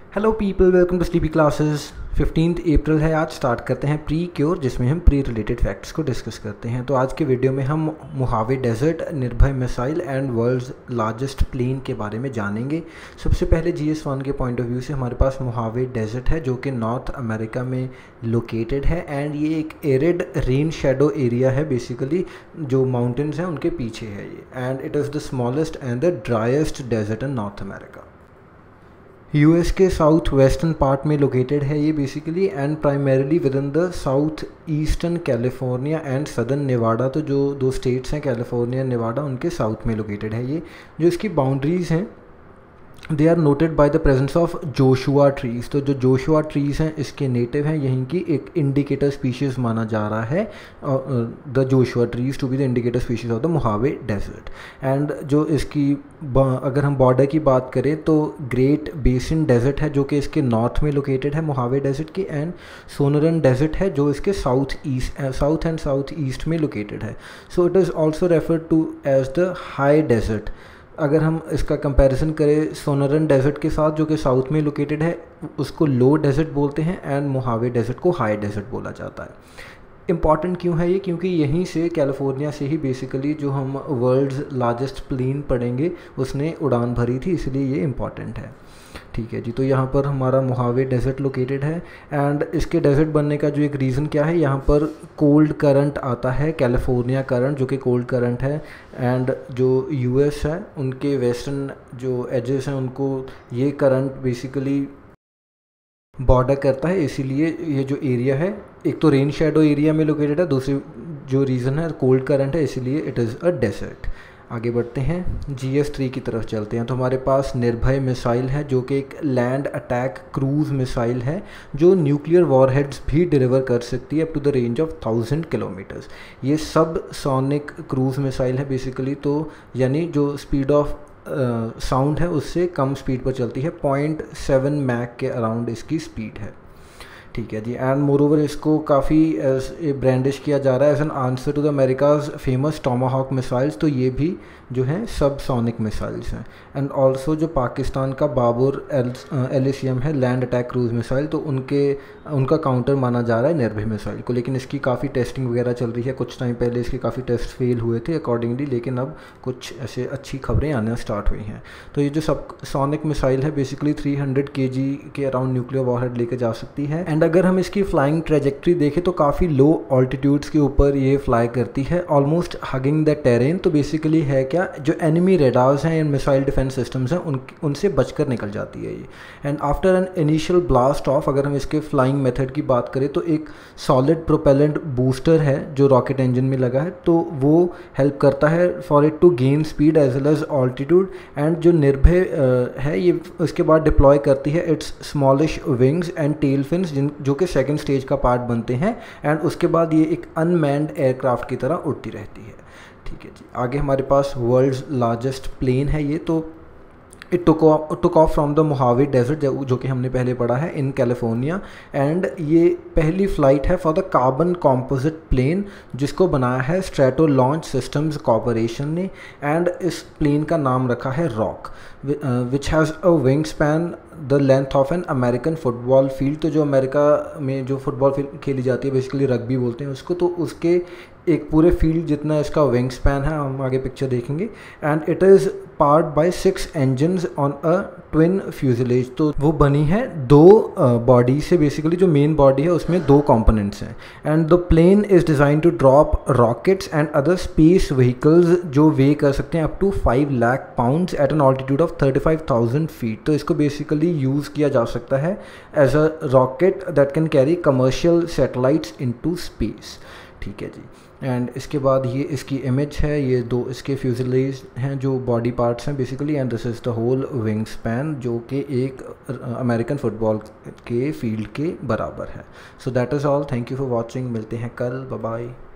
Hello people, welcome to sleepy classes. 15 April है, आज start करते हैं प्री क्योर, जिसमें हम प्री रिलेटेड फैक्ट्स को डिस्कस करते हैं। तो आज के वीडियो में हम Mojave desert, Nirbhay missile and world's largest plane के बारे में जानेंगे। सबसे पहले GS1 के पॉइंट ऑफ व्यू से हमारे पास मोहावे डेजर्ट है जो कि नॉर्थ अमेरिका में लोकेटेड है एंड ये एक एरिड रेन शेडो एरिया है। बेसिकली जो माउंटेन्स हैं उनके पीछे है ये, and it is the smallest and the driest desert in North America. US के साउथ वेस्टर्न पार्ट में लोकेटेड है ये basically, and primarily within the south eastern California and southern Nevada. तो जो दो स्टेट्स हैं कैलिफोर्निया एंड नेवाडा, उनके south में लोकेटेड है ये। जो इसकी बाउंड्रीज़ हैं they are noted by the presence of Joshua trees. तो जो जोशुआ ट्रीज़ हैं इसके नेटिव हैं, यहीं की एक इंडिकेटर स्पीशीज़ माना जा रहा है the Joshua trees to be the indicator species of the Mojave desert. And जो इसकी अगर हम बॉर्डर की बात करें तो ग्रेट बेसिन डेजर्ट है जो कि इसके नॉर्थ में लोकेटेड है मोहावे डेजर्ट के, एंड सोनरन डेजर्ट है जो इसके साउथ एंड साउथ ईस्ट में लोकेटेड है। So it is also referred to as the high desert. अगर हम इसका कंपैरिजन करें सोनरन डेजर्ट के साथ जो कि साउथ में लोकेटेड है, उसको लो डेजर्ट बोलते हैं, एंड मोहावे डेजर्ट को हाई डेजर्ट बोला जाता है। इम्पॉर्टेंट क्यों है ये? क्योंकि यहीं से कैलिफोर्निया से ही बेसिकली जो हम वर्ल्ड्स लार्जेस्ट प्लेन पढ़ेंगे उसने उड़ान भरी थी, इसलिए ये इम्पॉर्टेंट है। ठीक है जी, तो यहाँ पर हमारा मोहावे डेजर्ट लोकेटेड है, एंड इसके डेजर्ट बनने का जो एक रीज़न क्या है, यहाँ पर कोल्ड करंट आता है, कैलिफोर्निया करंट जो कि कोल्ड करंट है, एंड जो यूएस है उनके वेस्टर्न जो एजेस हैं उनको ये करंट बेसिकली बॉर्डर करता है। इसीलिए ये जो एरिया है एक तो रेन शेडो एरिया में लोकेटेड है, दूसरी जो रीज़न है कोल्ड करंट है, इसीलिए इट इज़ अ डेजर्ट। आगे बढ़ते हैं, GS3 की तरफ चलते हैं। तो हमारे पास निर्भय मिसाइल है जो कि एक लैंड अटैक क्रूज़ मिसाइल है जो न्यूक्लियर वॉरहेड्स भी डिलीवर कर सकती है up to the range of 1000 kilometres. ये सब सोनिक क्रूज़ मिसाइल है बेसिकली, तो यानी जो स्पीड ऑफ साउंड है उससे कम स्पीड पर चलती है, 0.7 मैक के अराउंड इसकी स्पीड है। ठीक है जी, एंड मोर ओवर इसको काफ़ी ब्रांडिश किया जा रहा है as an answer to the America's famous Tomahawk missiles. तो ये भी जो हैं सब सोनिक मिसाइल्स हैं। एंड ऑल्सो जो पाकिस्तान का बाबर LACM है लैंड अटैक क्रूज़ मिसाइल, तो उनका काउंटर माना जा रहा है निर्भय मिसाइल को। लेकिन इसकी काफ़ी टेस्टिंग वगैरह चल रही है, कुछ टाइम पहले इसके काफ़ी टेस्ट फेल हुए थे अकॉर्डिंगली, लेकिन अब कुछ ऐसे अच्छी खबरें आना स्टार्ट हुई हैं। तो ये जो सब सोनिक मिसाइल है बेसिकली 300 kg के अराउंड न्यूक्लियर वॉरहेड लेके जा सकती है। एंड अगर हम इसकी फ्लाइंग ट्रेजेक्ट्री देखें तो काफ़ी लो ऑल्टीट्यूड्स के ऊपर ये फ्लाई करती है, ऑलमोस्ट हगिंग द टेरेन। तो बेसिकली है क्या, जो एनिमी रेडार्स हैं एंड मिसाइल डिफेंस सिस्टम्स हैं उनसे बचकर निकल जाती है ये। And after an initial blast off, अगर हम इसके फ्लाइंग मेथड की बात करें तो एक सॉलिड प्रोपेलेंट बूस्टर है जो रॉकेट इंजन में लगा है, तो वो हेल्प करता है for it to gain speed as well as altitude. And जो निर्भय है ये उसके बाद डिप्लॉय करती है its smallish wings and tail fins जो कि सेकंड स्टेज का पार्ट बनते हैं, एंड उसके बाद ये एक अनमैन्ड एयरक्राफ्ट की तरह उड़ती रहती है। ठीक है जी, आगे हमारे पास वर्ल्ड्स लार्जेस्ट प्लेन है ये। तो it took off from the Mojave desert जो कि हमने पहले पढ़ा है इन कैलिफोर्निया, एंड ये पहली फ़्लाइट है for the carbon composite plane जिसको बनाया है स्ट्रेटो लॉन्च सिस्टम्स कॉर्पोरेशन ने। एंड इस प्लेन का नाम रखा है Roc, which has a wing span the length of an American football field. तो जो अमेरिका में जो फुटबॉल खेली जाती है बेसिकली रग्बी बोलते हैं उसको, तो उसके एक पूरे फील्ड जितना इसका विंग स्पैन है, हम आगे पिक्चर देखेंगे। And it is powered by 6 engines on a twin fuselage. तो वो बनी है दो बॉडी से, बेसिकली जो मेन बॉडी है उसमें 2 कंपोनेंट्स हैं। And the plane is design to drop rockets and other space vehicles जो वे कर सकते हैं up to 5 lakh pounds at an altitude of 35,000 feet. तो इसको बेसिकली यूज़ किया जा सकता है as a rocket that can carry commercial satellites into space. ठीक है जी, एंड इसके बाद ये इसकी इमेज है, ये 2 इसके फ्यूजलेज हैं जो बॉडी पार्ट्स हैं basically, and this is the whole wing span जो कि एक अमेरिकन फुटबॉल के फील्ड के बराबर है। So that is all, thank you for watching, मिलते हैं कल, बाय बाय।